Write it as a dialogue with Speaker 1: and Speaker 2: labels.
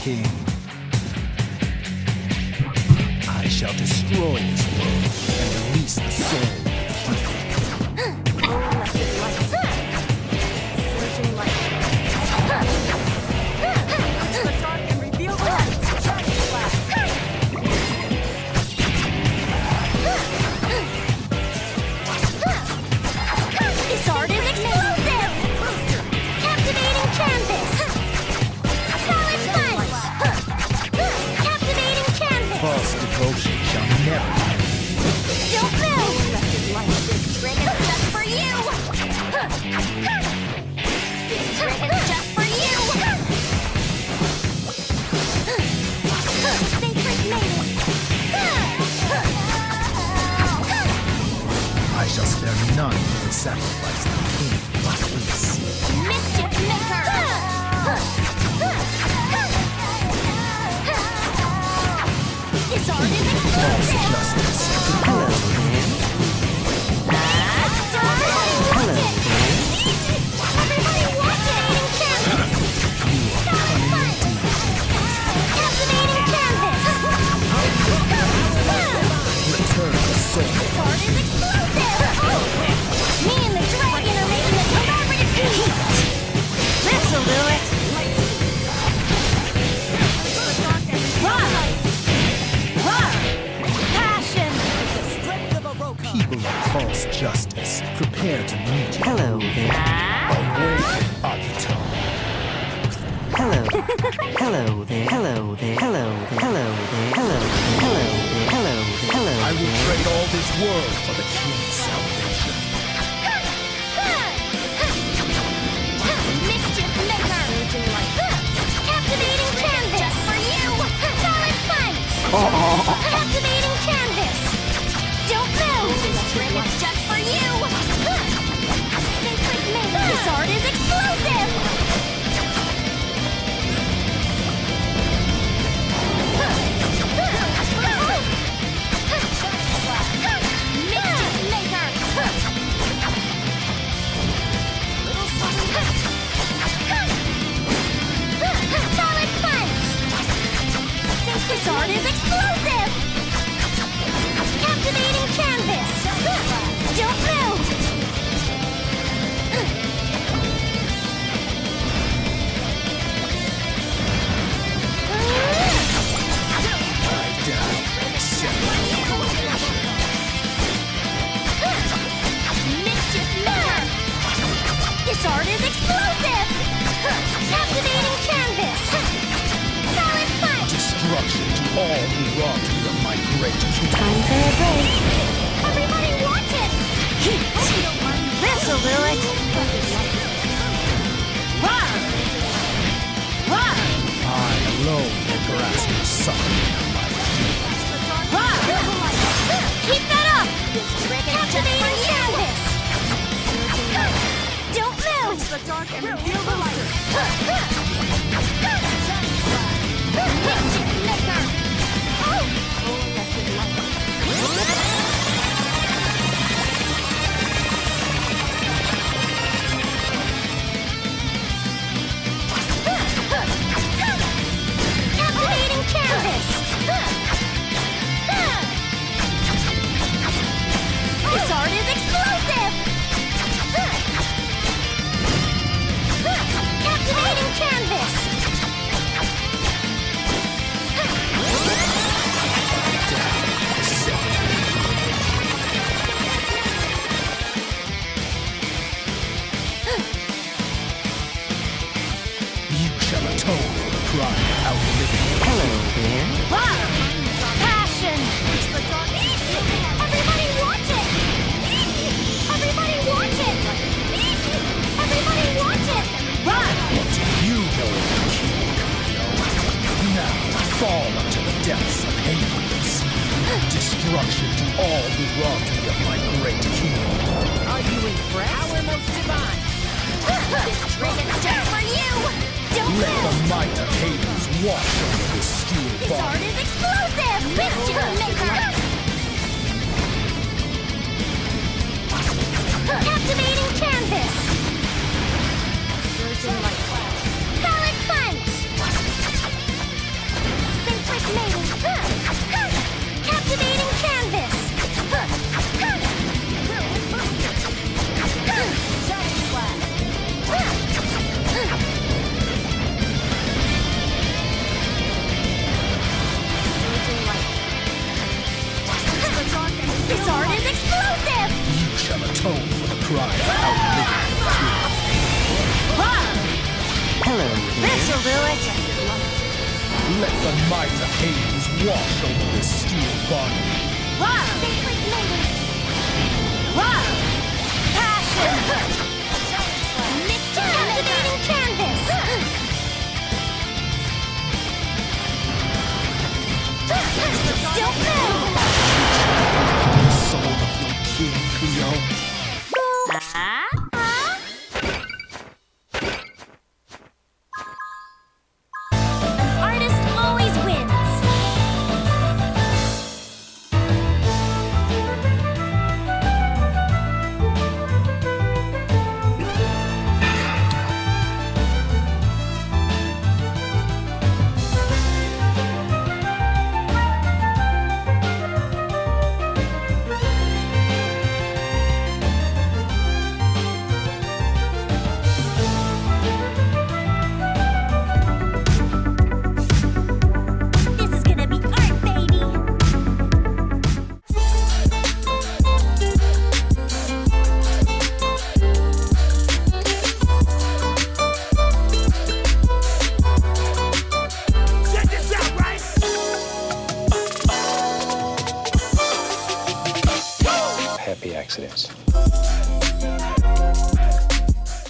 Speaker 1: king. I shall destroy this world and release the soul of the king.
Speaker 2: Blessed light. Surging light. Touch the dark and reveal the light. Dragon slash.
Speaker 3: This art is explosive! Captivating canvas! Solid punch! Captivating canvas!
Speaker 1: False devotion shall never end.
Speaker 3: Don't move!
Speaker 2: Blessed light.
Speaker 3: This trick is just for you! This trick is just for you! Sacred maiden!
Speaker 1: I shall spare none who would sacrifice the king for peace.
Speaker 3: Mischief maker! This art is
Speaker 1: False
Speaker 3: explosive!
Speaker 1: justice.
Speaker 4: Hello, man. Hello, man.
Speaker 3: Everybody watch it! Canvas! Captivating canvas!
Speaker 1: Return the soul.
Speaker 3: This art is explosive! Me and the dragon are making a collaborative piece! This'll do it! Passion!
Speaker 1: People of false justice, prepare to meet you.
Speaker 4: Hello there.
Speaker 1: Awake, Agito.
Speaker 4: Hello. Hello there. Hello there. Hello there. Hello there. Hello there. Hello there. Hello there. Hello
Speaker 1: I will
Speaker 4: there.
Speaker 1: trade all this world for the king's salvation.
Speaker 3: Mischief maker! Captivating canvas! Just for you! Solid punch! Captivating canvas! Don't move! This ring is just for you! Sacred maiden! This art is explosive! Mischief maker! Solid punch! This art is explosive! Captivating canvas! Don't move!
Speaker 1: I die, accept the coronation.
Speaker 3: Mischief maker! This art is explosive! Captivating canvas! Solid punch!
Speaker 1: Destruction to all who robbed me of my great king.
Speaker 3: Time for a break. Everybody watch it! Heat! This'll do it!
Speaker 1: I alone will grasp the suffering of my king.
Speaker 3: Keep that up! Captivating canvas! Don't move!
Speaker 2: The dark and reveal the light.
Speaker 3: Mischief maker!
Speaker 2: Blessed light.
Speaker 3: Captivating canvas! This art is explosive! Captivating canvas!
Speaker 1: You shall atone for the crime of outliving the
Speaker 4: Hello there.
Speaker 3: Passion! Everybody watch it! Everybody watch it! Everybody watch it!
Speaker 1: What do you know of the king, Kylo? Now fall unto the depths of Hades. Destruction to all who robbed me of my great king.
Speaker 2: Are you impressed? Our most divine.
Speaker 3: This ring is just for you! Don't
Speaker 1: Let the
Speaker 3: move!
Speaker 1: might of Hades wash over this steel
Speaker 3: This art
Speaker 1: body.
Speaker 3: is explosive! Mischief maker! Captivating canvas!
Speaker 2: Surging light.
Speaker 3: Solid punch!
Speaker 1: atone for the crime of outliving the king.
Speaker 4: Hello
Speaker 3: This'll
Speaker 4: there.
Speaker 3: do it.
Speaker 1: Let the might of Hades wash over this steel body.
Speaker 3: Sacred memory. Passion. Mr. Captivating Canvas. Don't move.
Speaker 1: The soul of your king, Cleo.
Speaker 3: An artist always wins. This is gonna be art, baby.
Speaker 2: Check this out, right?
Speaker 5: Happy accidents.